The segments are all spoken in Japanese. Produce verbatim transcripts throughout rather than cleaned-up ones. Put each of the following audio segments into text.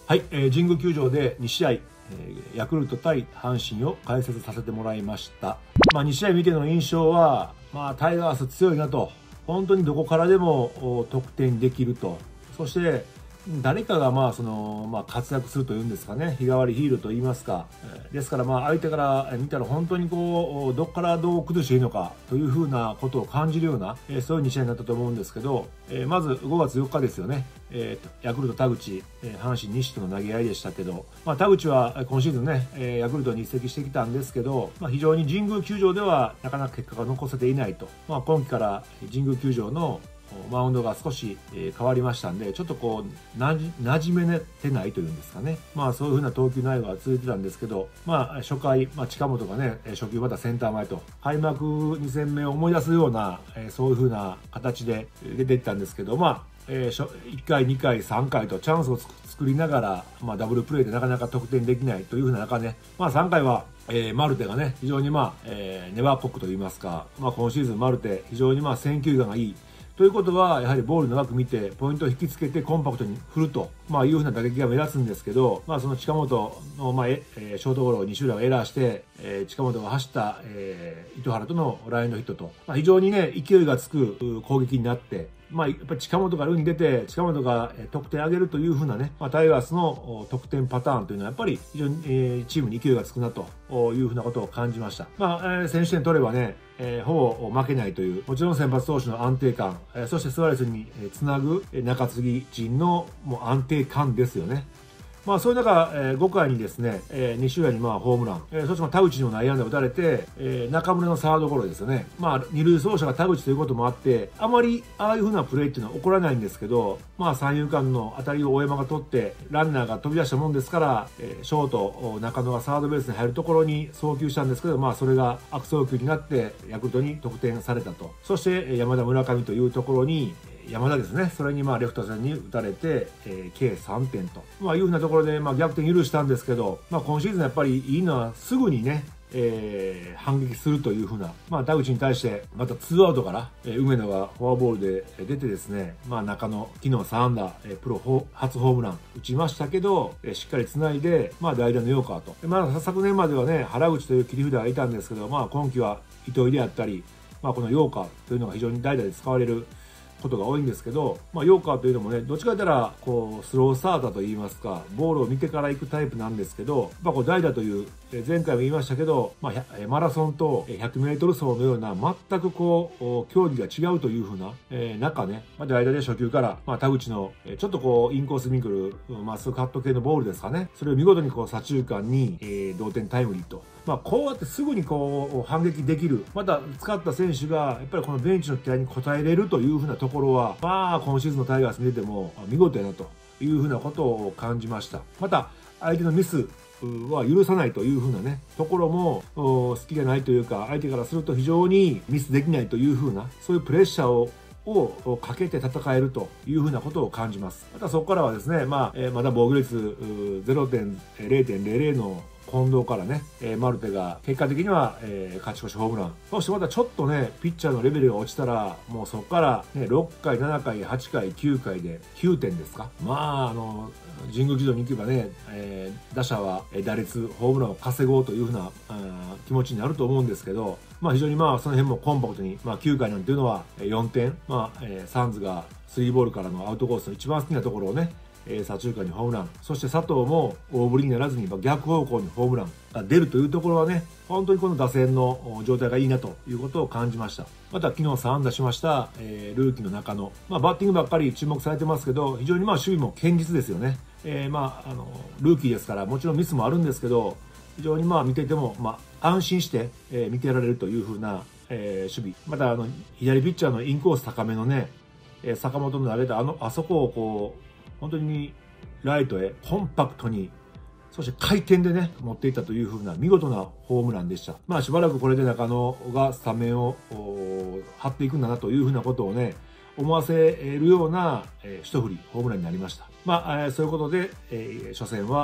はい、えー、神宮球場でに試合、えー、ヤクルト対阪神を解説させてもらいました。まあ、に試合見ての印象は、まあ、タイガース強いなと。本当にどこからでも得点できると。そして、誰かがまあその、まあ、活躍するというんですかね。日替わりヒーローと言いますか。ですからまあ相手から見たら本当にこう、どこからどう崩していいのかというふうなことを感じるような、そういうに試合になったと思うんですけど、まずごがつよっかですよね。ヤクルト田口、阪神西との投げ合いでしたけど、まあ、田口は今シーズンね、ヤクルトに移籍してきたんですけど、まあ、非常に神宮球場ではなかなか結果が残せていないと。まあ、今季から神宮球場のマウンドが少し変わりましたんで、ちょっとこう、なじ、馴染めてないというんですかね。まあそういう風な投球内容が続いてたんですけど、まあ初回、まあ近本がね、初球またセンター前と、開幕に戦目を思い出すような、そういう風な形で出ていったんですけど、まあ、えー、いっかい、にかい、さんかいとチャンスを作りながら、まあダブルプレーでなかなか得点できないという風な中ね、まあさんかいは、えー、マルテがね、非常にまあ、えー、ネバーコックと言いますか、まあ今シーズンマルテ、非常にまあ選球眼がいい。ということは、やはりボール長く見て、ポイントを引きつけてコンパクトに振ると、まあいうふうな打撃が目立つんですけど、まあその近本の、まあ、えー、ショートゴロを西浦がエラーして、えー、近本が走った、えー、糸原とのラインのヒットと、まあ非常にね、勢いがつく攻撃になって、まあ、やっぱり近本が塁に出て、近本が得点上げるというふうなね、まあ、タイガースの得点パターンというのは、やっぱり非常に、えー、チームに勢いがつくなというふうなことを感じました。まあ、えー、先取点取ればね、えー、ほぼ負けないという、もちろん先発投手の安定感、えー、そしてスアレスにつなぐ中継ぎ陣のもう安定感ですよね。まあそういう中、えー、ごかいにですね、えー、西浦にまあホームラン、えー、そして田口にも内野安打打たれて、えー、中村のサードゴロですよね。まあ二塁走者が田口ということもあって、あまりああいう風なプレーっていうのは起こらないんですけど、まあ三遊間の当たりを大山が取って、ランナーが飛び出したもんですから、えー、ショート、中野がサードベースに入るところに送球したんですけど、まあそれが悪送球になって、ヤクルトに得点されたと。そして山田村上というところに、山田ですね。それにまあレフト線に打たれて、えー、計さんてんと。まあいうふうなところでまあ逆転許したんですけど、まあ今シーズンやっぱりいいのはすぐにね、えー、反撃するというふうな、まあ田口に対してまたツーアウトから、えー、梅野がフォアボールで出てですね、まあ中野、昨日さん安打、えー、プロ初ホームラン打ちましたけど、えー、しっかり繋いで、まあ代打の陽川と。まあ昨年まではね、原口という切り札がいたんですけど、まあ今季は糸井であったり、まあこの陽川というのが非常に代打で使われることが多いんですけど、まあ、ヨーカーというのもね、どっちかというと、こう、スロースターターと言いますか、ボールを見てから行くタイプなんですけど、まあ、こう、代打という、前回も言いましたけど、まあ、マラソンとひゃくメートル走のような、全くこう、競技が違うというふうな、えー、中ね、まあ、代打で初球から、まあ、田口の、ちょっとこう、インコースに来る、まっすぐカット系のボールですかね。それを見事にこう、左中間に、えー、同点タイムリーと。まあ、こうやってすぐにこう、反撃できる。また、使った選手が、やっぱりこのベンチの期待に応えれるというふうなところは、まあ、今シーズンのタイガース見てても、見事やなというふうなことを感じました。また、相手のミスは許さないというふうなね、ところも、好きじゃないというか、相手からすると非常にミスできないというふうな、そういうプレッシャーををかけて戦えるというふうなことを感じます。またそこからはですね、まあ、えー、まだ防御率 ゼロてんゼロゼロ の近藤からね、えー、マルテが結果的には、えー、勝ち越しホームラン。そしてまたちょっとね、ピッチャーのレベルが落ちたら、もうそこから、ね、ろっかい、ななかい、はちかい、きゅうかいできゅうてんですか。まあ、あの、神宮球場に行けばね、えー、打者は打率、ホームランを稼ごうというふうな気持ちになると思うんですけど、まあ非常にまあその辺もコンパクトに、まあきゅうかいなんていうのはよんてん、まあ、えー、サンズがスリーボールからのアウトコースの一番好きなところをね、えー、左中間にホームラン。そして佐藤も大振りにならずに逆方向にホームランが出るというところはね、本当にこの打線の状態がいいなということを感じました。また昨日さん安打しました、えー、ルーキーの中野。まあバッティングばっかり注目されてますけど、非常にまあ守備も堅実ですよね。えー、まあ、あの、ルーキーですからもちろんミスもあるんですけど、非常にまあ見ていても、まあ安心して、えー、見てられるというふうな、えー、守備。またあの、左ピッチャーのインコース高めのね、えー、坂本の投げたあの、あそこをこう、本当にライトへコンパクトに、そして回転でね、持っていったという風な見事なホームランでした。まあしばらくこれで中野がスタメンを張っていくんだなという風なことをね、思わせるような、えー、一振り、ホームランになりました。まあ、えー、そういうことで、えー、初戦は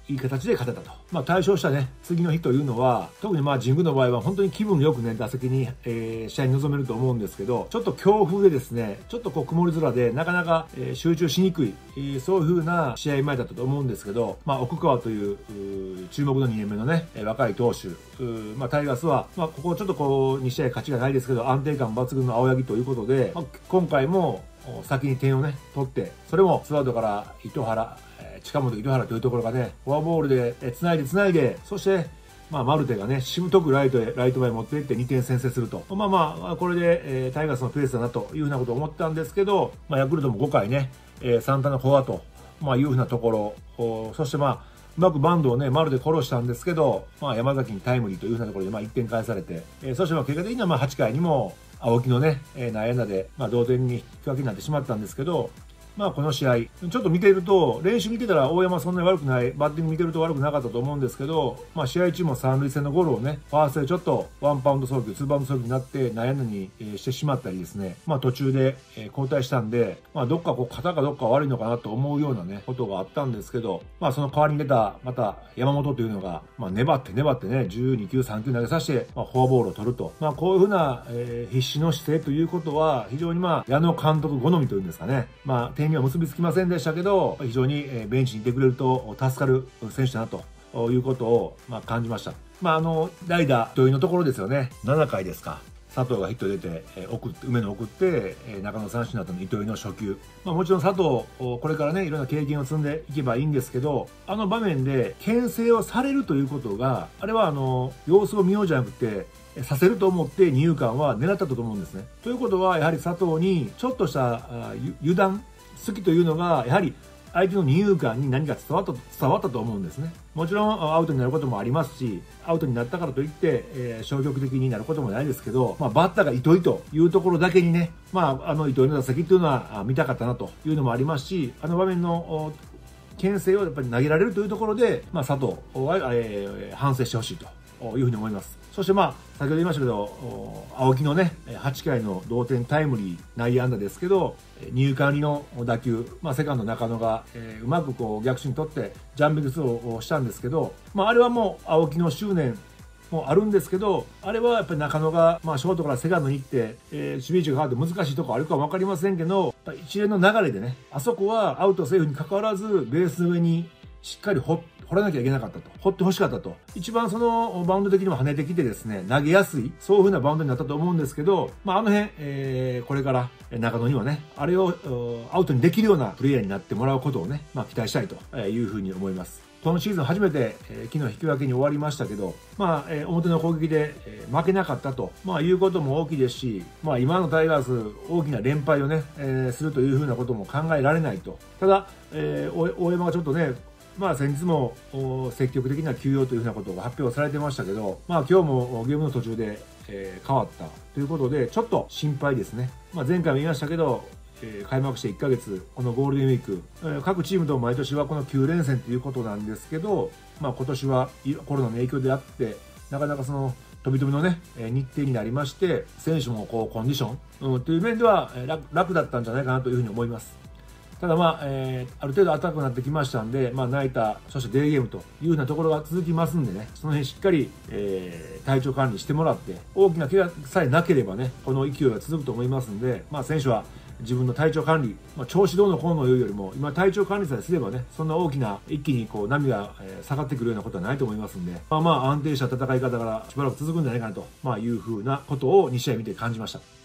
いい形で勝てたと。まあ、対象したね、次の日というのは、特にまあ、神宮の場合は本当に気分よくね、打席に、えー、試合に臨めると思うんですけど、ちょっと強風でですね、ちょっとこう曇り空で、なかなか、えー、集中しにくい、えー、そういう風な試合前だったと思うんですけど、まあ、奥川という、う注目のにねんめのね、若い投手、まあ、タイガースは、まあ、ここちょっとこう、に試合勝ちがないですけど、安定感抜群の青柳ということで、まあ、今回も、先に点をね、取って、それもスワードから糸原、近本糸原というところがね、フォアボールで繋いで繋いで、そして、まあ、マルテがね、しぶとくライトへ、ライト前持っていってにてん先制すると。まあまあ、これで、えー、タイガースのペースだなというふうなことを思ったんですけど、まあ、ヤクルトもごかいね、えー、サンタナフォアと、まあ、いうふうなところ、そしてまあ、うまくバンドをね、丸で殺したんですけど、まあ、山崎にタイムリーというふうなところで、まあ、いってん返されて、えー、そしてまあ、結果的にはまあ、はちかいにも、青木のね、えー、内野安打で、まあ、同点に引き分けになってしまったんですけど、まあこの試合、ちょっと見ていると、練習見てたら大山そんなに悪くない、バッティング見てると悪くなかったと思うんですけど、まあ試合中も三塁線のゴロをね、ファーストでちょっとワンパウンド送球、ツーバウンド送球になって内野安打にしてしまったりですね、まあ途中で交代したんで、まあどっかこう肩かどっか悪いのかなと思うようなね、ことがあったんですけど、まあその代わりに出た、また山本というのが、まあ粘って粘ってね、じゅうにきゅう、さんきゅう投げさせて、まあフォアボールを取ると。まあこういうふうな、えー、必死の姿勢ということは、非常にまあ矢野監督好みというんですかね、まあ点には結びつきませんでしたけど、非常にベンチにいてくれると助かる選手だなということをまあ感じました。まああの代打というのところですよね。ななかいですか。佐藤がヒット出て、送って、梅野送って、中野三振だったの糸井の初球。まあもちろん佐藤、これからね、いろんな経験を積んでいけばいいんですけど、あの場面で牽制をされるということが、あれはあの、様子を見ようじゃなくて、させると思って二遊間は狙ったと思うんですね。ということは、やはり佐藤にちょっとした油断、好きというのが、やはり相手の二遊間に何か伝わった伝わったと思うんですね。もちろんアウトになることもありますし、アウトになったからといって、えー、消極的になることもないですけど、まあ、バッターが糸井というところだけにね、まあ、あの糸井の打席というのは見たかったなというのもありますし、あの場面の牽制をやっぱり投げられるというところで、まあ、佐藤は、えー、反省してほしいというふうに思います。そしてまあ、先ほど言いましたけど、青木のね、はちかいの同点タイムリー内野安打ですけど、二遊間の打球、まあ、セカンド中野が、えー、うまくこう逆手に取ってジャンピングスローをしたんですけど、まあ、あれはもう青木の執念もあるんですけど、あれはやっぱり中野が、まあ、ショートからセカンドに行って、えー、守備位置が変わって難しいところあるかもわかりませんけど、一連の流れでね、あそこはアウトセーフに関わらず、ベースの上にしっかり掘掘らなきゃいけなかったと。掘って欲しかったと。一番そのバウンド的にも跳ねてきてですね、投げやすい、そういう風なバウンドになったと思うんですけど、まああの辺、えー、これから中野にはね、あれをアウトにできるようなプレイヤーになってもらうことをね、まあ期待したいという風に思います。今シーズン初めて、えー、昨日引き分けに終わりましたけど、まあ、えー、表の攻撃で、えー、負けなかったと、まあ、いうことも大きいですし、まあ、今のタイガース、大きな連敗をね、えー、するというふうなことも考えられないと。ただ、えー、大山がちょっとね、まあ先日も積極的な休養というふうなことが発表されてましたけど、まあ今日もゲームの途中で、えー、変わったということで、ちょっと心配ですね。まあ前回も言いましたけど、えー、開幕していっかげつ、このゴールデンウィーク、えー、各チームとも毎年はこのきゅうれんせんということなんですけど、まあ今年はコロナの影響であって、なかなかその飛び飛びのね、日程になりまして、選手もこうコンディション、うん、という面では楽、楽だったんじゃないかなというふうに思います。ただまあ、えー、ある程度暖かくなってきましたんで、まあ、ナイター、そしてデーゲームというようなところが続きますんでね、その辺しっかり、えー、体調管理してもらって、大きな怪我さえなければね、この勢いが続くと思いますんで、まあ、選手は自分の体調管理、まあ、調子どうのこうの言うよりも、今体調管理さえすればね、そんな大きな、一気にこう、波が下がってくるようなことはないと思いますんで、まあまあ、安定した戦い方からしばらく続くんじゃないかなと、まあ、いうふうなことをに試合見て感じました。